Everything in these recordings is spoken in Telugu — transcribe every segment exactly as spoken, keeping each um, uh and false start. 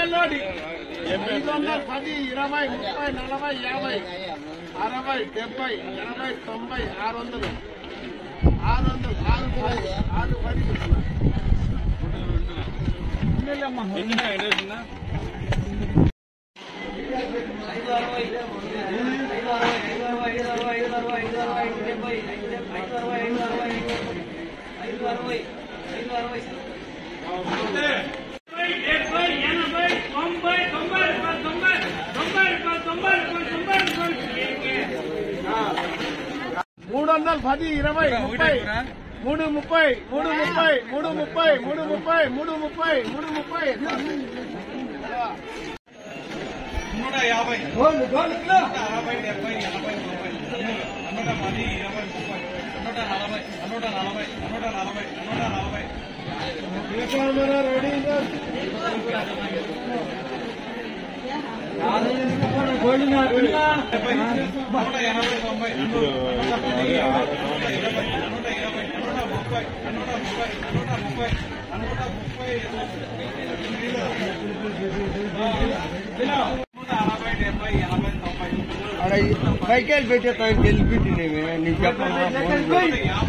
వందలోడి ఐదు వందల పది ఇరవై ముప్పై నలభై యాభై అరవై డెబ్బై ఎనభై తొంభై ఆరు వందలు ఆరు వందలు ఆరు పది ఆరు పది మూడు వందల పది ఇరవై ముప్పై మూడు ముప్పై మూడు ముప్పై మూడు ముప్పై మూడు ముప్పై మూడు ముప్పై మూడు ముప్పై నూట యాభై అరవై డెబ్బై ఎనభై తొంభై నూట పది ఇరవై ముప్పై నూట నలభై నూట నలభై నూట నలభై నూట నలభై నూట ఎనభై తొంభై నూట పది నూట ఇరవై నూట ఇరవై నూట ముప్పై నూట ముప్పై నూట ముప్పై నూట ముప్పై అరవై డెబ్బై ఎనభై తొంభై పైకి పెట్టేస్తాను గెలిపెట్టినవి నీకు చెప్పాలి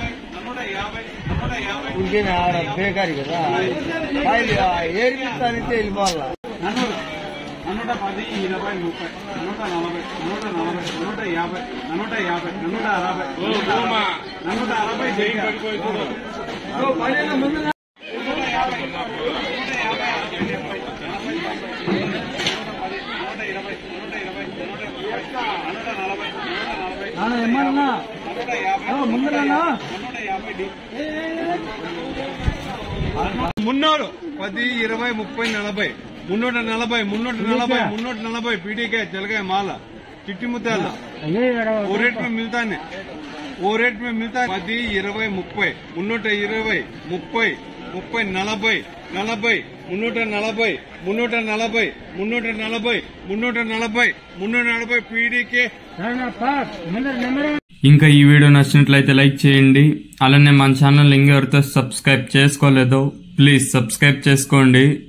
ఇంకేనా ఆడ బేకారి కదా ఏరిపిస్తానంటే వెళ్ళిపోవాలా నూట పది ఇరవై ముప్పై నూట నలభై నూట నలభై నూట యాభై నూట యాభై నూట అరవై నూట అరవై ఏమన్నా ముందున్నా మున్నూరు పది ఇరవై ముప్పై నలభై మున్నూట నలభై మున్నూట నలభై మున్నూట నలభై पीडीके चलगए माल चिट्टी मुद्दाला वो रेट में मिलता है वो रेट में मिलता है पदी इरवై मुप्पై मुन्नूट इरवై मुप्पై मुप्पై नलभై नलभై मुन्नूट नलभై मुन्नूट नलभై मुन्नूट नलभై मुन्नूट नलभై मुन्नूट नलभై पीडीके ఇంకా ఈ వీడియో నచ్చినట్లయితే లైక్ చేయండి. అలానే మన ఛానల్ ఇంకెవరితో సబ్స్క్రైబ్ చేసుకోలేదో ప్లీజ్ సబ్స్క్రైబ్ చేసుకోండి.